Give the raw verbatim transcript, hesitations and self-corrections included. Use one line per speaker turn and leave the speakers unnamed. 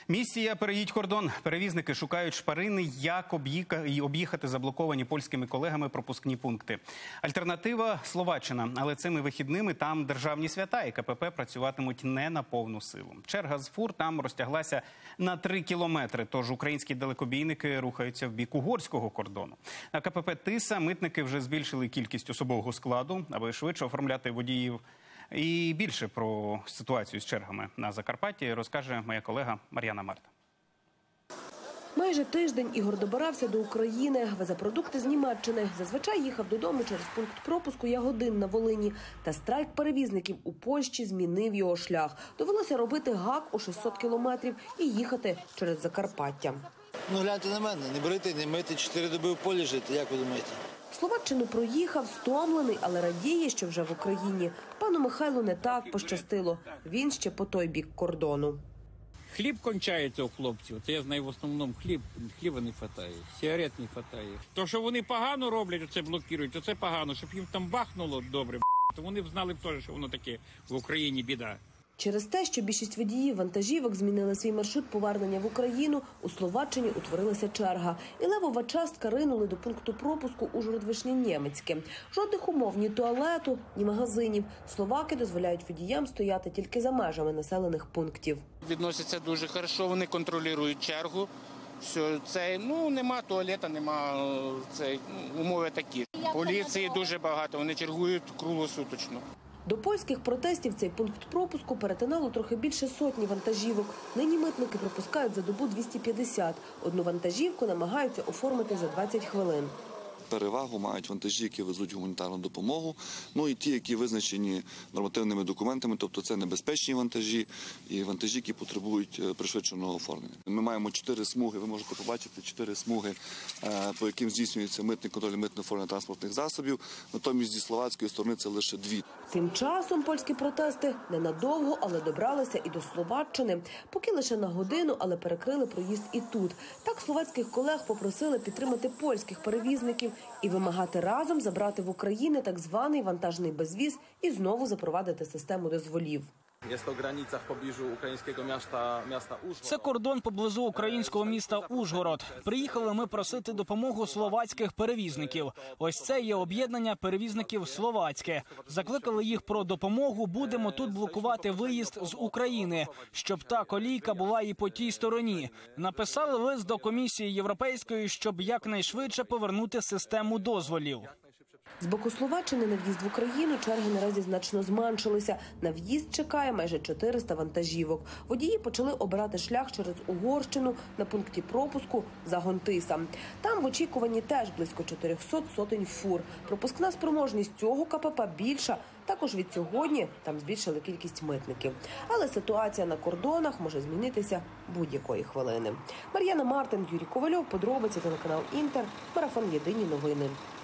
Місія «Переїдь кордон». Перевізники шукають шпарини, як об'їхати заблоковані польськими колегами пропускні пункти. Альтернатива – Словаччина. Але цими вихідними там державні свята і КПП працюватимуть не на повну силу. Черга з фур там розтяглася на три кілометри, тож українські далекобійники рухаються в бік угорського кордону. На КПП «Тиса» митники вже збільшили кількість особового складу, аби швидше оформляти водіїв. І більше про ситуацію з чергами на Закарпатті розкаже моя колега Мар'яна Марта.
Майже тиждень Ігор добирався до України, везе продукти з Німеччини. Зазвичай їхав додому через пункт пропуску Ягодин на Волині. Та страйк перевізників у Польщі змінив його шлях. Довелося робити гак у шістсот кілометрів і їхати через Закарпаття.
Ну гляньте на мене, не брити, не мити, чотири доби в полі жити, як ви думаєте?
Словаччину проїхав, стомлений, але радіє, що вже в Україні. Пану Михайлу не так пощастило. Він ще по той бік кордону.
Хліб кончається у хлопців. Це я знаю в основному хліб. Хліба не вистачає, сигарет не вистачає. То, що вони погано роблять, оце блокують, оце погано. Щоб їм там бахнуло добре, то вони б знали б теж, що воно таке в Україні біда.
Через те, що більшість водіїв вантажівок змінили свій маршрут повернення в Україну, у Словаччині утворилася черга. І левова частка ринули до пункту пропуску Ужгород-Вишнє-Нємецьке. Жодних умов, ні туалету, ні магазинів. Словаки дозволяють водіям стояти тільки за межами населених пунктів.
Відносяться дуже хорошо, вони контролюють чергу. Все, це, ну, нема туалета, нема, це, умови такі. Поліції дуже багато, вони чергують круглосуточно.
До польських протестів цей пункт пропуску перетинало трохи більше сотні вантажівок. Нині митники пропускають за добу двісті п'ятдесят. Одну вантажівку намагаються оформити за двадцять хвилин.
Перевагу мають вантажі, які везуть гуманітарну допомогу, ну і ті, які визначені нормативними документами, тобто це небезпечні вантажі і вантажі, які потребують пришвидшеного оформлення. Ми маємо чотири смуги, ви можете побачити чотири смуги, по яким здійснюється митний контроль і митне оформлення транспортних засобів, натомість зі словацької сторони це лише дві.
Тим часом польські протести ненадовго, але добралися і до Словаччини. Поки лише на годину, але перекрили проїзд і тут. Так словацьких колег попросили підтримати польських перевізників і вимагати разом забрати в Україну так званий вантажний безвіз і знову запровадити систему дозволів.
Це кордон поблизу українського міста Ужгород. Приїхали ми просити допомогу словацьких перевізників. Ось це є об'єднання перевізників словацьке. Закликали їх про допомогу, будемо тут блокувати виїзд з України, щоб та колійка була і по тій стороні. Написали лист до комісії європейської, щоб якнайшвидше повернути систему дозволів.
З боку Словаччини на в'їзд в Україну черги наразі значно зменшилися. На в'їзд чекає майже чотириста вантажівок. Водії почали обирати шлях через Угорщину на пункті пропуску Загон-Тиса. Там в очікуванні теж близько чотирьохсот сотень фур. Пропускна спроможність цього КПП більша. Також від сьогодні там збільшили кількість митників. Але ситуація на кордонах може змінитися будь-якої хвилини. Мар'яна Марта, Юрій Ковальов, подробиці, телеканал Інтер, марафон «Єдині новини».